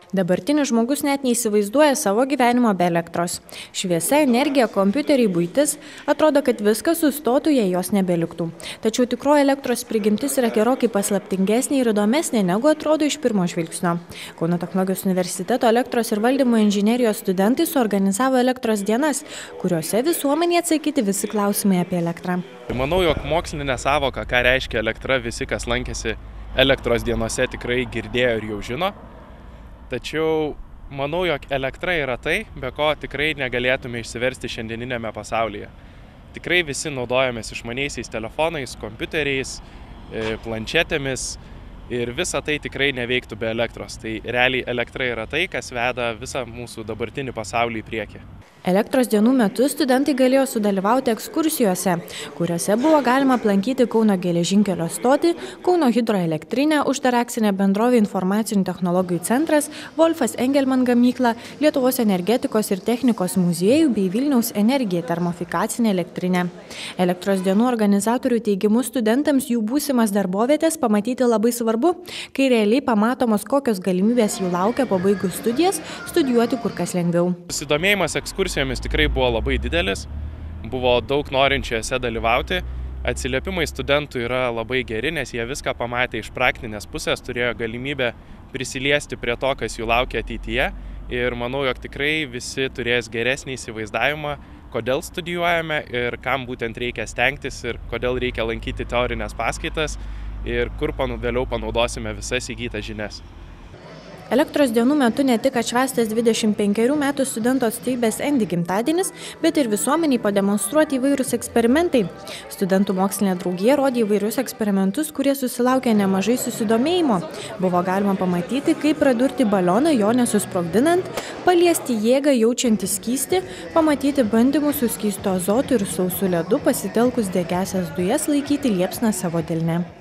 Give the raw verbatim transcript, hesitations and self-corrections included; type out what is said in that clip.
Dabartinis žmogus net neįsivaizduoja savo gyvenimo be elektros. Šviesa, energija, kompiuteriai, buitis – atrodo, kad viskas sustotų, jei jos nebeliktų. Tačiau tikroji elektros prigimtis yra gerokai paslaptingesnė ir įdomesnė, negu atrodo iš pirmo žvilgsnio. Kauno technologijos universiteto elektros ir valdymo inžinerijos studentai suorganizavo elektros dienas, kuriuose visuomenėje atsakyti visi klausimai apie elektrą. Manau, jog mokslinė sąvoka, ką reiškia elektra, visi, kas lankėsi elektros dienose, tikrai girdėjo ir jau žino. Tačiau manau, jog elektra yra tai, be ko tikrai negalėtume išsiversti šiandieninėme pasaulyje. Tikrai visi naudojamės išmaniaisiais telefonais, kompiuteriais, planšetėmis ir visa tai tikrai neveiktų be elektros. Tai realiai elektra yra tai, kas veda visą mūsų dabartinį pasaulį į priekį. Elektros dienų metu studentai galėjo sudalyvauti ekskursijose, kuriuose buvo galima aplankyti Kauno geležinkelio stotį, Kauno hidroelektrinę, uždarą akcinę bendrovę Informacinių technologijų centras, Wolfas Engelman gamyklą, Lietuvos energetikos ir technikos muziejų bei Vilniaus energija termofikacinę elektrinę. Elektros dienų organizatorių teigimu studentams jų būsimas darbovietės pamatyti labai svarbu, kai realiai pamatomos, kokios galimybės jų laukia pabaigus studijas, studijuoti kur kas lengviau. Susidomėjimas ekskursijos Ekskursijomis tikrai buvo labai didelis, buvo daug norinčių jose dalyvauti. Atsiliepimai studentų yra labai geri, nes jie viską pamatė iš praktinės pusės, turėjo galimybę prisiliesti prie to, kas jų laukia ateityje. Ir manau, jog tikrai visi turės geresnį įsivaizdavimą, kodėl studijuojame ir kam būtent reikia stengtis ir kodėl reikia lankyti teorinės paskaitas ir kur vėliau panaudosime visas įgytas žinias. Elektros dienų metu ne tik atšvęstas dvidešimt penkerių metų studento atstovybės Andy gimtadienis, bet ir visuomeniai pademonstruoti įvairūs eksperimentai. Studentų mokslinė draugija rodė įvairius eksperimentus, kurie susilaukė nemažai susidomėjimo. Buvo galima pamatyti, kaip pradurti balioną jo nesusprogdinant, paliesti jėgą jaučiantį skystį, pamatyti bandymus su skysto azotu ir sausu ledu pasitelkus degiąsias dujas laikyti liepsną savo delne.